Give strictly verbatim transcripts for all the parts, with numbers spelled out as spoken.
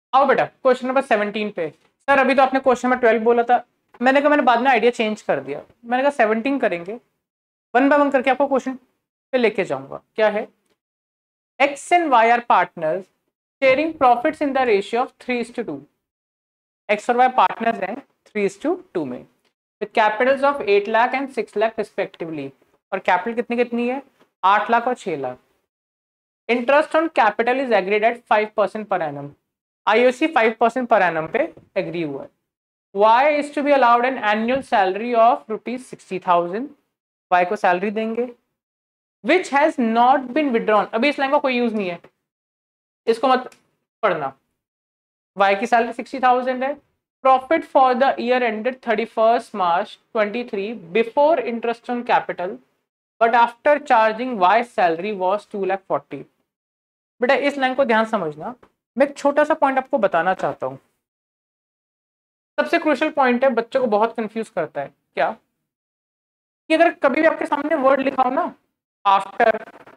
आओ बेटा question number seventeen पे। सर अभी तो आपने क्वेश्चन नंबर ट्वेल्व बोला था, मैंने कहा मैंने बाद में आइडिया चेंज कर दिया, मैंने कहा सेवनटीन करेंगे, वन बाय वन करके आपको क्वेश्चन पे लेके जाऊंगा। क्या है? X and Y are partners sharing profits in the ratio of three is to two. X और वाई पार्टनर्स हैं थ्री इज टू टू में, with capitals of eight lakh and six lakh respectively. और कैपिटल कितनी कितनी है? आठ लाख और छह lakh. Interest on capital is agreed at five percent per annum. IOC five percent per annum पे एग्री हुआ है। Y is to B allowed an annual salary of rupees sixty thousand. Y को सैलरी देंगे which has not been withdrawn. अभी इस line का कोई use नहीं है, इसको मत पढ़ना। वाई की सैलरी सिक्सटी थाउजेंड है। Profit for the year ended thirty first March twenty three before interest on capital but after charging Y salary was two lakh forty. बेटा इस लाइन को ध्यान समझना, मैं एक छोटा सा पॉइंट आपको बताना चाहता हूं। सबसे क्रूशियल पॉइंट है, बच्चों को बहुत कंफ्यूज करता है। क्या कि अगर कभी भी आपके सामने वर्ड लिखा हो ना आफ्टर,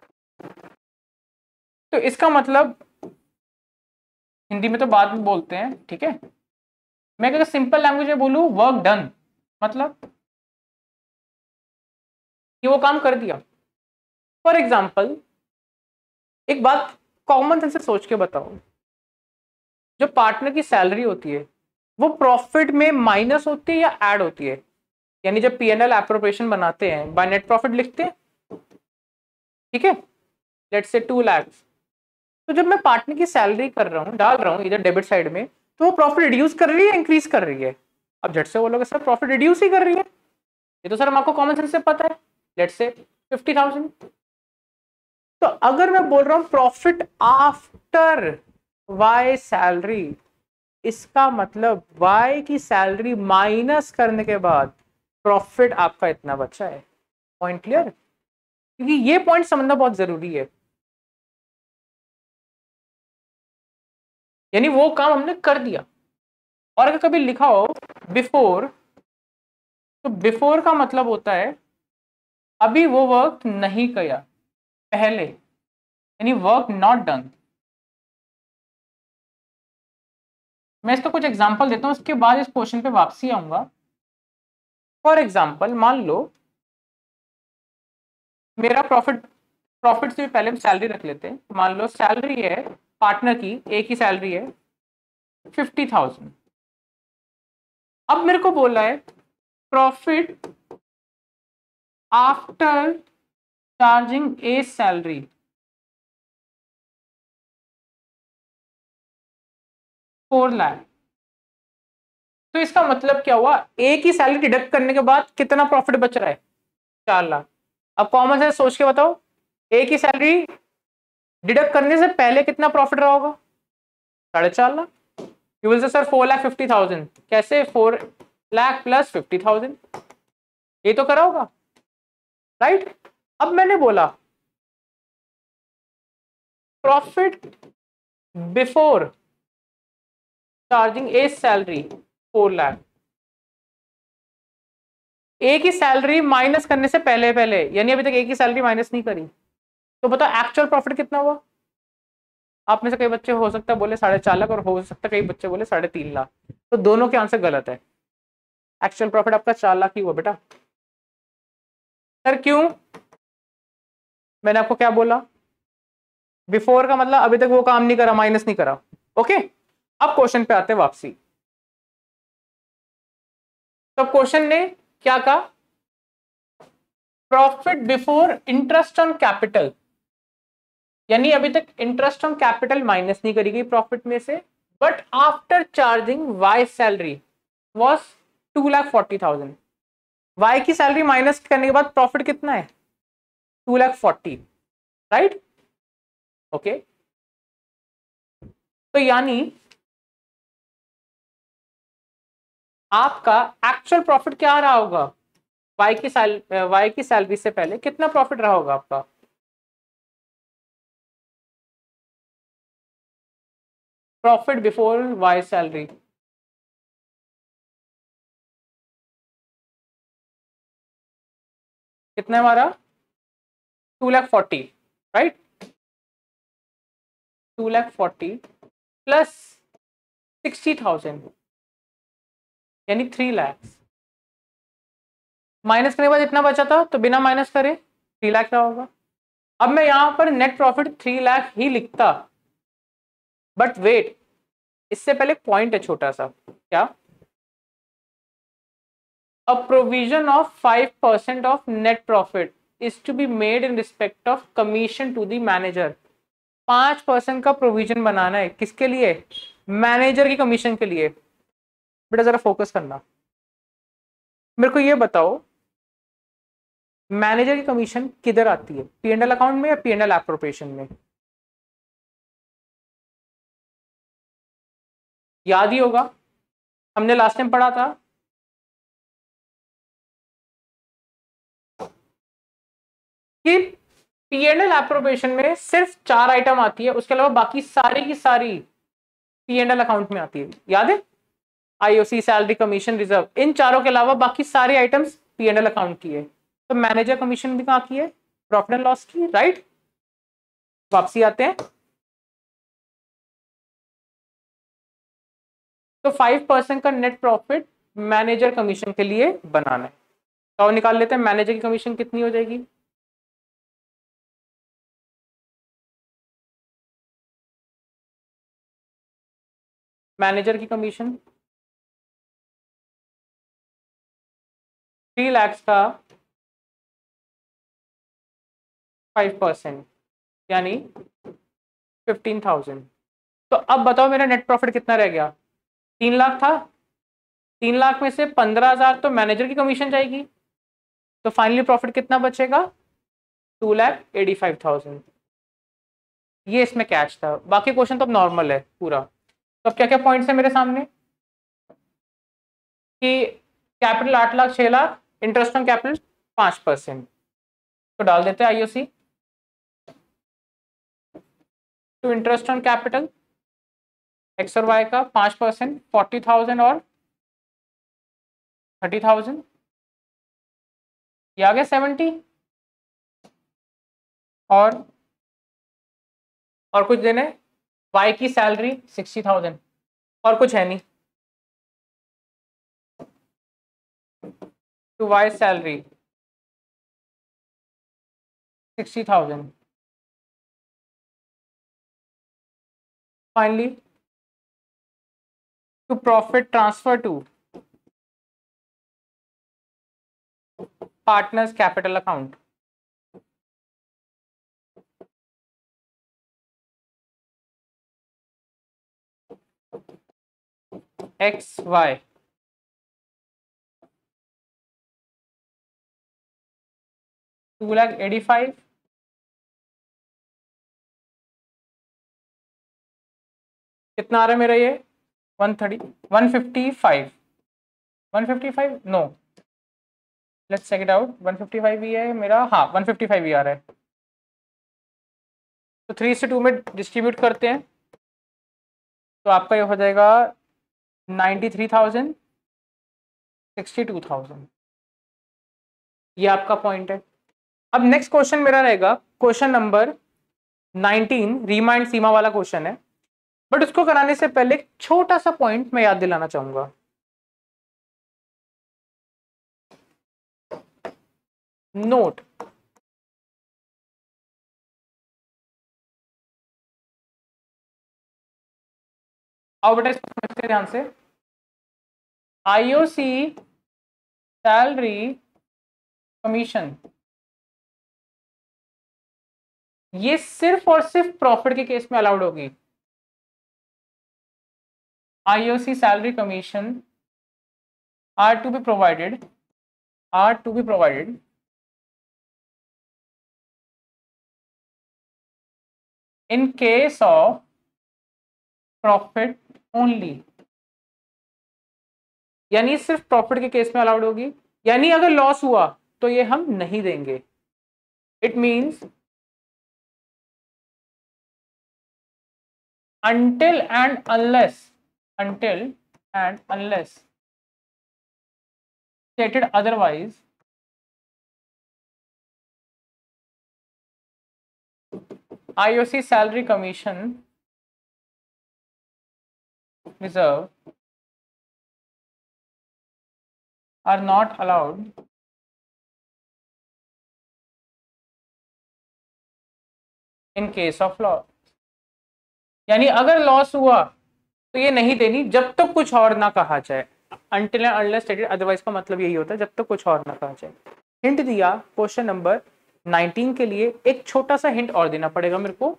तो इसका मतलब हिंदी में तो बाद में बोलते हैं, ठीक है। मैं अगर सिंपल लैंग्वेज में बोलूं वर्क डन, मतलब ये वो काम कर दिया। फॉर एग्जाम्पल एक बात कॉमन सेंस से सोच के बताओ, जो पार्टनर की सैलरी होती है वो प्रॉफिट में माइनस होती है या ऐड होती है? यानी जब पीएनएल एप्रोप्रिएशन बनाते हैं बाय नेट प्रॉफिट लिखते हैं, ठीक है, लेट्स से टू लैक्स। तो जब मैं पार्टनर की सैलरी कर रहा हूँ, डाल रहा हूँ इधर डेबिट साइड में, तो वो प्रॉफिट रिड्यूस कर रही है इंक्रीज कर रही है? अब झट से बोलोगे सर प्रॉफिट रिड्यूस ही कर रही है, ये तो सर हम आपको कॉमन सेंस से पता है। Let's say fifty thousand. तो अगर मैं बोल रहा हूं प्रॉफिट आफ्टर वाई सैलरी, इसका मतलब वाई की सैलरी माइनस करने के बाद प्रॉफिट आपका इतना बचा है। Point clear? क्योंकि ये पॉइंट समझना बहुत जरूरी है। यानी वो काम हमने कर दिया। और अगर कभी लिखा हो बिफोर, तो बिफोर का मतलब होता है अभी वो वर्क नहीं किया, पहले, यानी वर्क नॉट डन। मैं इसका कुछ एग्जांपल देता हूं, उसके बाद इस क्वेश्चन पे वापसी आऊंगा। फॉर एग्जांपल मान लो मेरा प्रॉफिट, प्रॉफिट से पहले हम सैलरी रख लेते हैं। मान लो सैलरी है पार्टनर की, एक ही सैलरी है फिफ्टी थाउजेंड। अब मेरे को बोला है profit after charging a salary four lakh. तो इसका मतलब क्या हुआ? एक ही सैलरी डिडक्ट करने के बाद कितना प्रॉफिट बच रहा है? चार लाख। अब कॉमन सेंस सोच के बताओ, एक ही सैलरी डिडक्ट करने से पहले कितना प्रॉफिट रहा होगा? साढ़े चार lakh. You will say sir four lakh fifty thousand कैसे? Four lakh plus fifty thousand, ये तो करा होगा, राइट? अब मैंने बोला profit before charging a salary four lakh. एक ही सैलरी माइनस करने से पहले पहले, यानी अभी तक एक ही सैलरी माइनस नहीं करी, तो बताओ एक्चुअल प्रॉफिट कितना हुआ? आप में से कई बच्चे हो सकता है बोले साढ़े चार लाख, और हो सकता है कई बच्चे बोले साढ़े तीन लाख। तो दोनों के आंसर गलत है। एक्चुअल प्रॉफिट आपका चार लाख ही हुआ बेटा। सर क्यों? मैंने आपको क्या बोला? बिफोर का मतलब अभी तक वो काम नहीं करा, माइनस नहीं करा। ओके, अब क्वेश्चन पे आते हैं वापसी। तो क्वेश्चन ने क्या कहा? Profit before interest on capital, यानी अभी तक इंटरेस्ट ऑन कैपिटल माइनस नहीं करी गई प्रॉफिट में से, but after charging Y salary was two lakh forty thousand. Y की सैलरी माइनस करने के बाद प्रॉफिट कितना है? Two lakh forty, right? Okay, तो यानी आपका एक्चुअल प्रॉफिट क्या रहा होगा? वाई की सैल वाई की सैलरी से पहले कितना प्रॉफिट रहा होगा आपका? प्रॉफिट बिफोर वाई सैलरी कितना है हमारा? Two lakh forty, right? Two lakh forty plus sixty thousand यानी थ्री लैक्स। माइनस करने के बाद इतना बचा था तो बिना माइनस करे थ्री लाख क्या होगा। अब मैं यहां पर नेट प्रॉफिट थ्री लाख ही लिखता, बट वेट, इससे पहले पॉइंट है छोटा सा। क्या? A provision of five percent of net profit is to be made in respect of commission to the manager. पांच परसेंट का प्रोविजन बनाना है, किसके लिए? मैनेजर की कमीशन के लिए। बेटा जरा फोकस करना, मेरे को ये बताओ मैनेजर की कमीशन किधर आती है, पी एंड एल अकाउंट में या पी एंड एल एप्रोप्रिएशन में? याद ही होगा, हमने लास्ट टाइम पढ़ा था कि पी एंड एल एप्रोप्रिएशन में सिर्फ चार आइटम आती है, उसके अलावा बाकी सारी की सारी पी एंड एल अकाउंट में आती है। याद है? आईओसी, सैलरी, कमीशन, रिजर्व, इन चारों के अलावा बाकी सारे items P and L account की है। तो मैनेजर कमीशन भी कहाँ की है? प्रॉफिट एंड लॉस की, राइट? वापसी आते हैं तो फाइव परसेंट का नेट प्रॉफिट मैनेजर कमीशन के लिए बनाना है। तो निकाल लेते हैं मैनेजर की कमीशन कितनी हो जाएगी। मैनेजर की कमीशन थ्री लैक्स का फाइव परसेंट यानी फिफ्टीन थाउजेंड। तो अब बताओ मेरा नेट प्रॉफिट कितना रह गया? तीन लाख था। तीन लाख में से पंद्रह हजार तो मैनेजर की कमीशन जाएगी, तो फाइनली प्रॉफिट कितना बचेगा? Two lakh eighty five thousand. ये इसमें कैच था, बाकी क्वेश्चन तो अब नॉर्मल है पूरा। तो अब क्या क्या पॉइंट्स है मेरे सामने कि कैपिटल आठ लाख, छह लाख, इंटरेस्ट ऑन कैपिटल पांच परसेंट। तो डाल देते हैं IOC to interest on capital X और वाई का पांच परसेंट, फोर्टी थाउजेंड और थर्टी थाउजेंड, ये आ गया सेवेंटी। और और कुछ देने, वाई की सैलरी सिक्सटी थाउजेंड, और कुछ है नहीं। To Y salary sixty thousand. Finally to profit transfer to partners capital account. X Y two lakh eighty five, कितना आ रहा है मेरा ये? One thirty, one fifty five, one fifty five no, let's check it out. One fifty five ही है मेरा, हाँ वन फिफ्टी फाइव ही आ रहा है। तो थ्री से टू में डिस्ट्रीब्यूट करते हैं तो आपका ये हो जाएगा ninety three thousand, sixty two thousand. ये आपका पॉइंट है। अब नेक्स्ट क्वेश्चन मेरा रहेगा question number nineteen, Reema and Seema वाला क्वेश्चन है, बट उसको कराने से पहले एक छोटा सा पॉइंट मैं याद दिलाना चाहूंगा। नोट, आओ बेटा इसको समझते हैं ध्यान से। आईओसी सैलरी कमीशन ये सिर्फ और सिर्फ प्रॉफिट के केस में अलाउड होगी। IOC salary commission are to be provided are to be provided in case of profit only, यानी सिर्फ प्रॉफिट के केस में अलाउड होगी, यानी अगर लॉस हुआ तो ये हम नहीं देंगे। It means until and unless until and unless stated otherwise, I O C salary commission reserve are not allowed in case of loss। यानी अगर लॉस हुआ तो ये नहीं देनी जब तक कुछ और ना कहा जाए, until and unless stated otherwise का मतलब यही होता है, जब तक कुछ और ना कहा जाए। हिंट दिया क्वेश्चन नंबर नाइनटीन के लिए, एक छोटा सा हिंट और देना पड़ेगा मेरे को,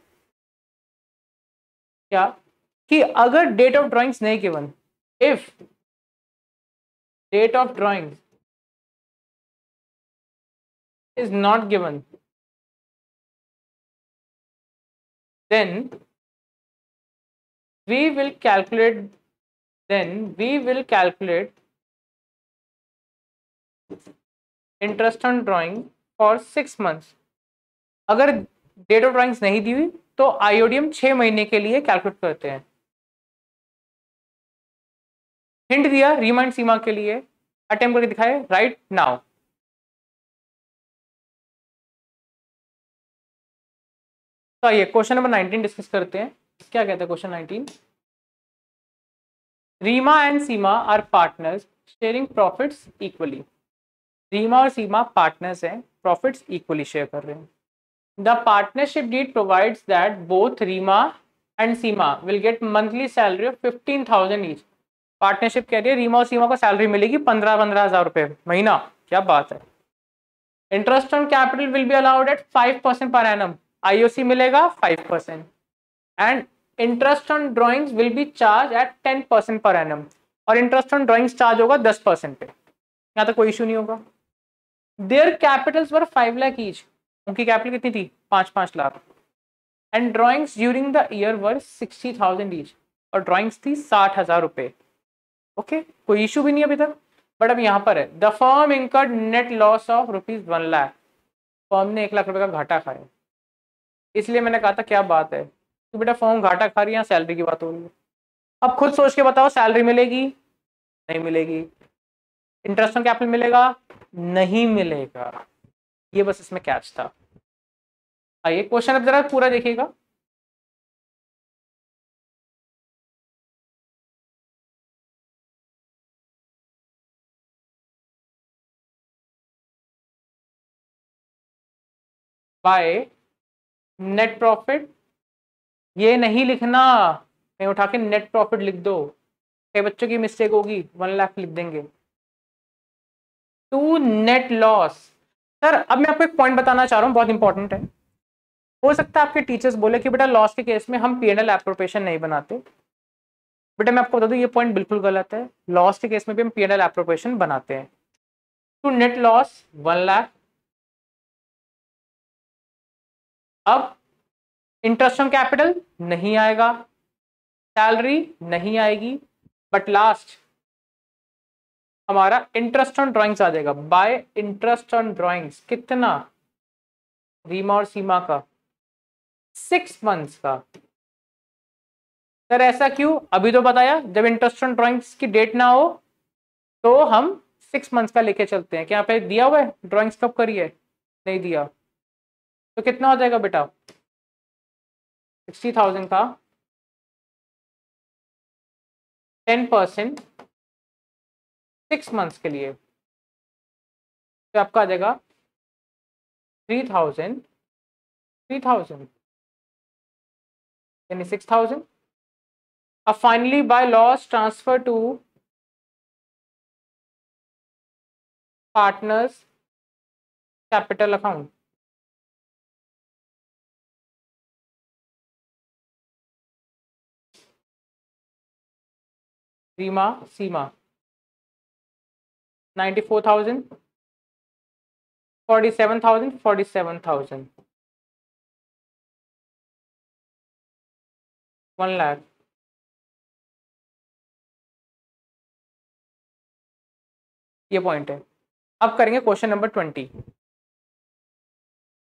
क्या कि अगर डेट ऑफ ड्राइंग्स नहीं given, if date of drawings is not given, then we will calculate then we will calculate interest on drawing for six months। अगर डेट ऑफ ड्राइंग्स नहीं दी हुई तो आईओडीएम छह महीने के लिए कैलकुलेट करते हैं। हिंट दिया रिमाइंड सीमा के लिए, अटेम्प्ट करके दिखाए राइट नाउ। तो आइए क्वेश्चन नंबर नाइनटीन डिस्कस करते हैं। क्या कहता है question nineteen? Reema and Seema are partners sharing profits equally. Reema और सीमा पार्टनर्स हैं, प्रॉफिट्स इक्वली शेयर कर रहे हैं। The partnership deed provides that both Reema and Seema will get monthly salary of fifteen thousand each. Partnership कह रही है रीमा और सीमा को सैलरी मिलेगी पंद्रह पंद्रह हजार रुपए महीना। क्या बात है। Interest on capital will be allowed at five percent per annum. IOC मिलेगा five percent and interest on drawings will be charged at ten percent per annum. और इंटरेस्ट ऑन ड्राइंग्स चार्ज होगा दस परसेंट पे। यहाँ तक कोई issue नहीं होगा। Their capitals were five lakh each. उनकी कैपिटल कितनी थी? पांच पांच lakh. And drawings during the year were sixty thousand each. और ड्राइंग्स थी साठ हजार रुपए। ओके okay, कोई इशू भी नहीं अभी तक। बट अब यहाँ पर है the firm incurred net loss of rupees one lakh. Firm ने एक लाख रुपए का घाटा खाया। इसलिए मैंने कहा था क्या बात है तो बेटा फर्म घाटा खा रही है, सैलरी की बात हो रही है। अब खुद सोच के बताओ सैलरी मिलेगी? नहीं मिलेगी। इंटरेस्ट ऑन कैपिटल मिलेगा? नहीं मिलेगा। ये बस इसमें कैच था। आइए क्वेश्चन अब जरा पूरा देखिएगा। बाय नेट प्रॉफिट, ये नहीं लिखना, कहीं उठा के नेट प्रॉफिट लिख दो, कई बच्चों की मिस्टेक होगी, वन लाख लिख देंगे। To net loss. सर अब मैं आपको एक पॉइंट बताना चाह रहा हूँ, बहुत इंपॉर्टेंट है। हो सकता है आपके टीचर्स बोले कि बेटा लॉस के केस में हम पी एंड एल एप्रोप्रिएशन नहीं बनाते। बेटा मैं आपको बता दूं ये पॉइंट बिल्कुल गलत है। लॉस के केस में भी हम पी एंड एल एप्रोप्रिएशन बनाते हैं। To net loss one lakh. अब इंटरेस्ट ऑन कैपिटल नहीं आएगा, सैलरी नहीं आएगी, बट लास्ट हमारा इंटरेस्ट ऑन ड्राइंग्स आ जाएगा। बाय इंटरेस्ट ऑन ड्राइंग्स कितना? रीमा और सीमा का सिक्स मंथ्स का। सर ऐसा क्यों? अभी तो बताया जब इंटरेस्ट ऑन ड्राइंग्स की डेट ना हो तो हम सिक्स मंथ्स का लेके चलते हैं। क्या यहाँ पे दिया हुआ है ड्राइंग्स कब करी है? नहीं दिया। तो कितना हो जाएगा बेटा? सिक्सटी थाउजेंड का टेन परसेंट सिक्स मंथ्स के लिए तो आपका आ जाएगा थ्री थाउजेंड थ्री थाउजेंड यानी सिक्स थाउजेंड। अब finally by loss transfer to partners capital account. Reema Seema ninety four thousand, forty seven thousand, forty seven thousand, one lakh. ये पॉइंट है। अब करेंगे क्वेश्चन नंबर ट्वेंटी।